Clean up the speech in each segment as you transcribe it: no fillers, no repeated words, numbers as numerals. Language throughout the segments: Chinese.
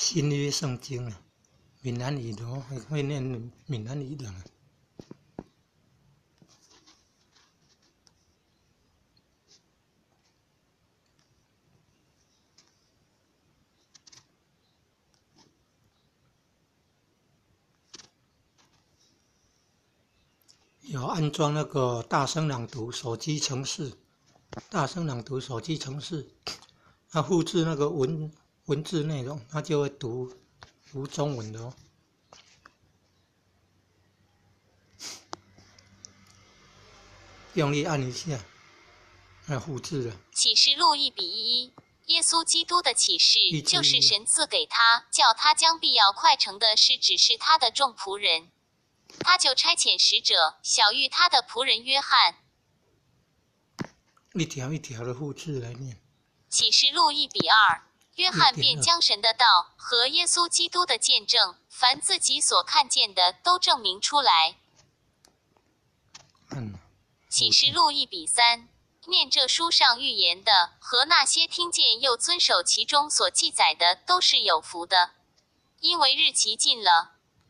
新约圣经啊，闽南语的会念闽南语的。有安装那个大声朗读手机程式，大声朗读手机程式，它复制那个文字内容，它就会读中文的哦。用力按一下，它复制了。 启示录1:11，耶稣基督的启示就是神赐给他，叫他将必要快成的事指示他的众仆人。他就差遣使者，晓谕他的仆人约翰。 一条一条的复制来念。 启示录1:2，约翰便将神的道和耶稣基督的见证，凡自己所看见的都证明出来。启示录1:3，念这书上预言的和那些听见又遵守其中所记载的都是有福的，因为日期近了。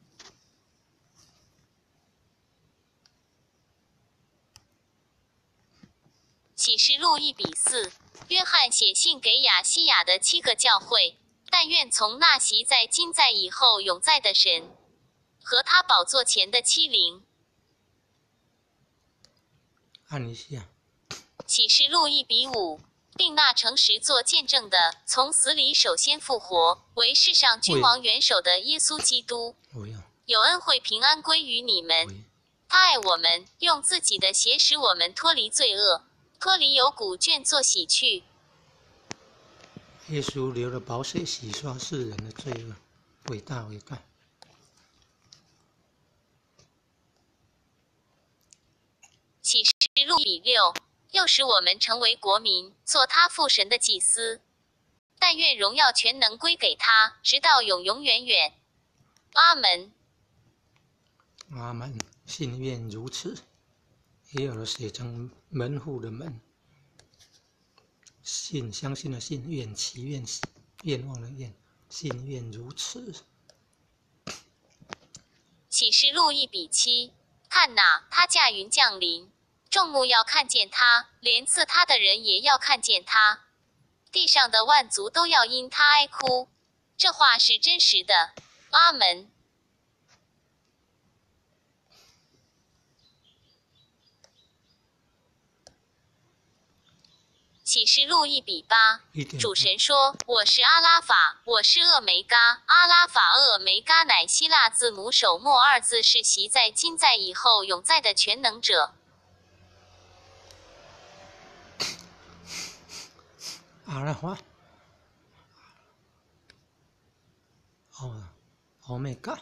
启示录1:4，约翰写信给亚细亚的7个教会，但愿从那习在今在以后永在的神和他宝座前的7灵。 按一下。 启示录1:5，并那诚实做见证的，从死里首先复活，为世上君王元首的耶稣基督，有恩惠平安归于你们。他爱我们，用自己的血使我们脱离罪恶，脱离有古卷做洗去。 耶稣流了宝血洗刷世人的罪恶，伟大伟大。 启示录1:6，又使我们成为国民，做他父神的祭司。但愿荣耀全能归给他，直到永永远远。阿门。 阿门。信愿如此。也有了写成门户的门。信，相信的信，愿祈愿，愿望的愿，信愿如此。 启示录1:7，看哪，他驾云降临，众目要看见他，连刺他的人也要看见他，地上的万族都要因他哀哭。这话是真实的。阿门。启示录1:8，主神说：我是阿拉法，我是厄梅嘎。阿拉法厄梅嘎乃希腊字母首末2字，是习在今在以后永在的全能者。 阿拉法，欧米伽。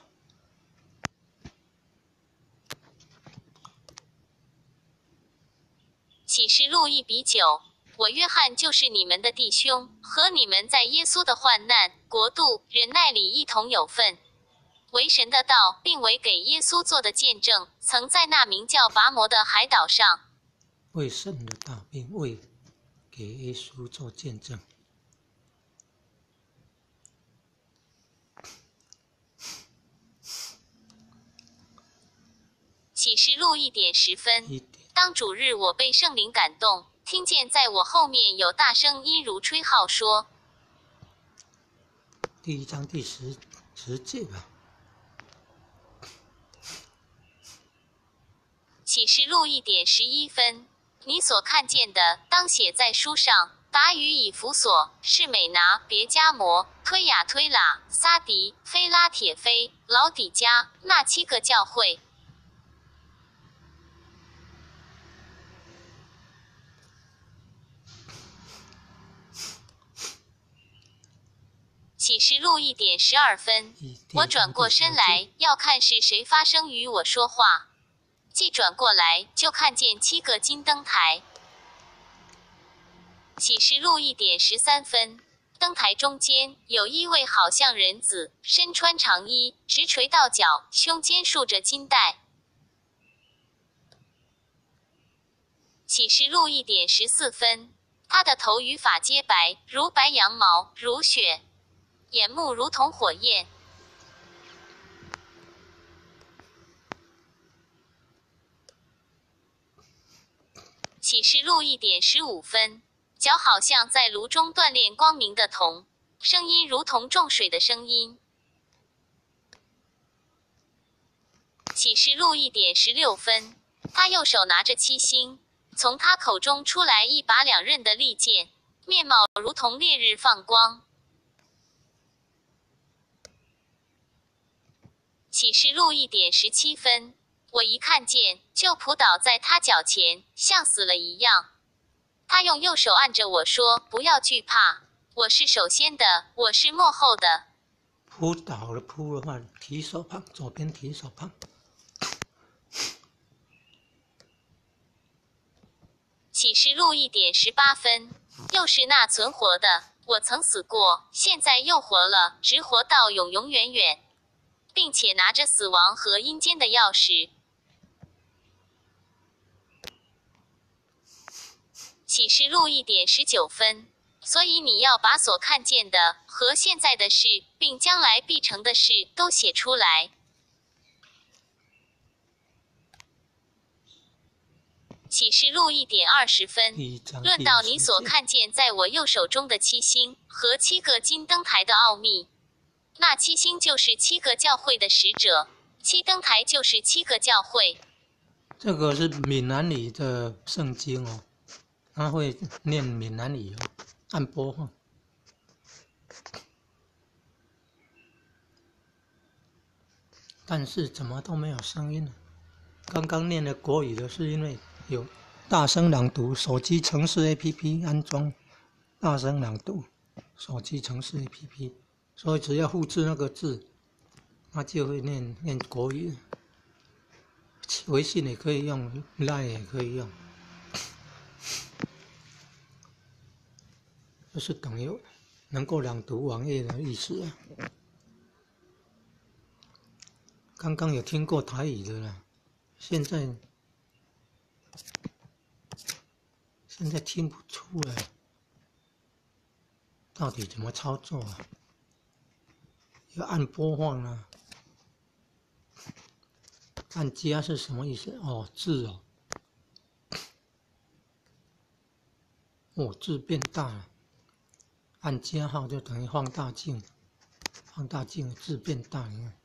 启示录1:9，我约翰就是你们的弟兄，和你们在耶稣的患难、国度、忍耐里一同有份，为神的道，并为给耶稣做的见证，曾在那名叫拔摩的海岛上， 为神的道，并为给耶稣做见证。 启示录1:10分，当主日我被圣灵感动，听见在我后面有大声音如吹号说。 第1章第10节吧。 启示录1:11分，你所看见的，当写在书上，达于以弗所、士美拿、别迦摩、推雅推喇、撒狄、非拉铁非、老底嘉那7个教会。启示录1:12分，我转过身来，要看是谁发声与我说话。既转过来，就看见7个金灯台。启示录1:13分，灯台中间有一位好像人子，身穿长衣，直垂到脚，胸间束着金带。启示录1:14分，他的头与发皆白，如白羊毛，如雪。 眼目如同火焰。启示录1点15分，脚好像在炉中锻炼光明的铜，声音如同众水的声音。启示录1点16分，他右手拿着7星，从他口中出来一把2刃的利剑，面貌如同烈日放光。启示录1点17分，我一看见，就扑倒在他脚前，像死了一样。他用右手按着我说：“不要惧怕，我是首先的，我是末后的。” 扑倒了，扑的话提手旁，左边提手旁。 启示录1点18分，又是那存活的，我曾死过，现在又活了，直活到永永远远，并且拿着死亡和阴间的钥匙。启示录1点19分，所以你要把所看见的和现在的事，并将来必成的事都写出来。启示录1点20分，论到你所看见在我右手中的7星和7个金灯台的奥秘。那7星就是7个教会的使者，7灯台就是7个教会。 这个是闽南语的圣经哦，他会念闽南语哦，按播放。但是怎么都没有声音呢？刚刚念的国语的是因为有大声朗读手机程式 APP 安装大声朗读手机程式 APP， 所以只要复制那个字，它就会念国语。微信也可以用 ，LINE 也可以用，就是等于能够朗读网页的意思啊。刚刚有听过台语的啦，现在听不出来，到底怎么操作啊？要按播放啊，按加是什么意思？哦，字哦，字变大了，按加号就等于放大镜，放大镜字变大，你看。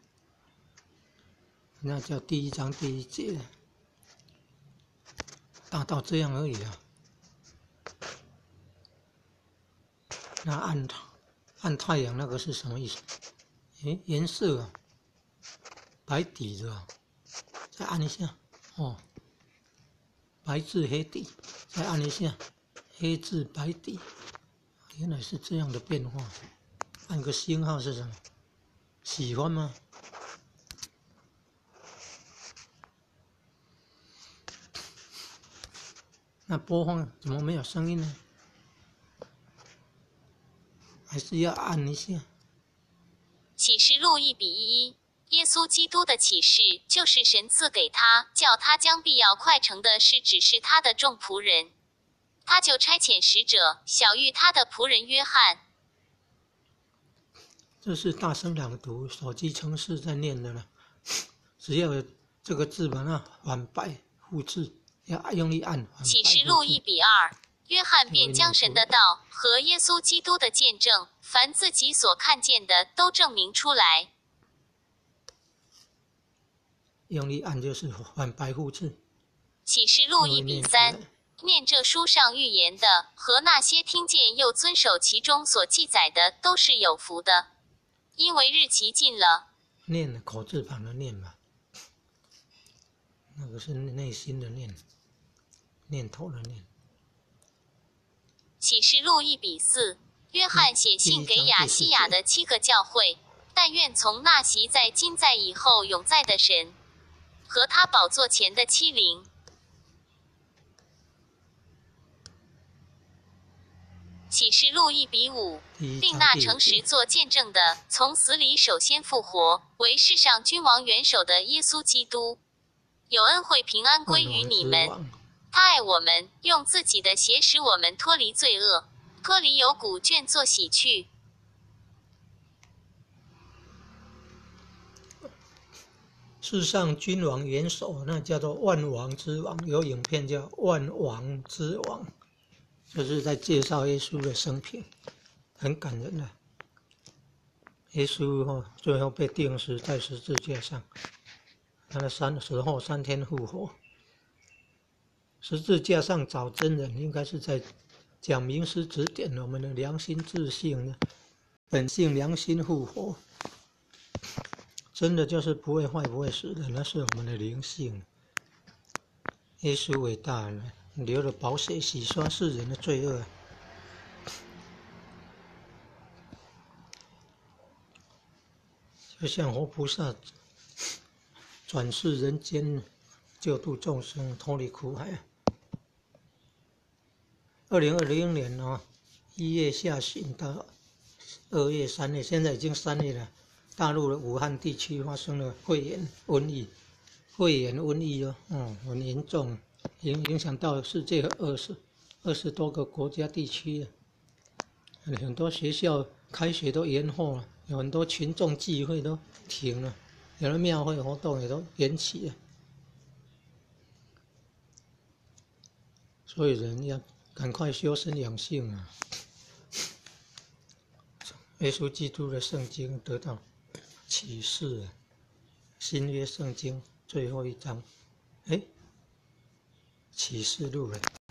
那叫第1章第1节，大到这样而已啊。那按太阳那个是什么意思？颜色啊，白底的啊，再按一下，哦，白字黑底，再按一下，黑字白底，原来是这样的变化。按个星号是什么？喜欢吗？那播放怎么没有声音呢？还是要按一下。 启示录1比1，耶稣基督的启示就是神赐给他，叫他将必要快成的事指示他的众仆人。他就差遣使者，晓谕他的仆人约翰。 这是大声朗读手机程式在念的了，只要有这个字把它反白复制，要用力按。 启示录1比2，约翰便将神的道和耶稣基督的见证，凡自己所看见的都证明出来。 用力按就是反白复制。 启示录1比3，念这书上预言的和那些听见又遵守其中所记载的都是有福的，因为日期近了。 念口字旁的念吧，那个是内心的念，念头的念。 启示录1比4，约翰写信给亚细亚的7个教会，但愿从那习在今在以后永在的神和他宝座前的7灵。启示录1比5，并那诚实做见证的，从死里首先复活，为世上君王元首的耶稣基督。有恩惠平安归于你们。他爱我们，用自己的血使我们脱离罪恶，脱离有古卷作洗去。 世上君王元首，那叫做万王之王，有影片叫《万王之王》，就是在介绍耶稣的生平，很感人的。耶稣最后被钉死在十字架上，他死后3天复活。十字架上找真人，应该是在讲名师指点我们的良心自性呢，本性良心复活。真的就是不会坏不会死的，那是我们的灵性。耶稣伟大了，流了宝血洗刷世人的罪恶。就像活菩萨转世人间，救度众生，脱离苦海。2020年1月下旬到2月、3月，现在已经3月了。大陆的武汉地区发生了肺炎瘟疫很严重，影响到世界20多个国家地区。很多学校开学都延后了，有很多群众聚会都停了，有的庙会活动也都延期了。所以人要赶快修身养性啊！耶稣基督的圣经得到启示，新约圣经最后一章，启示录了。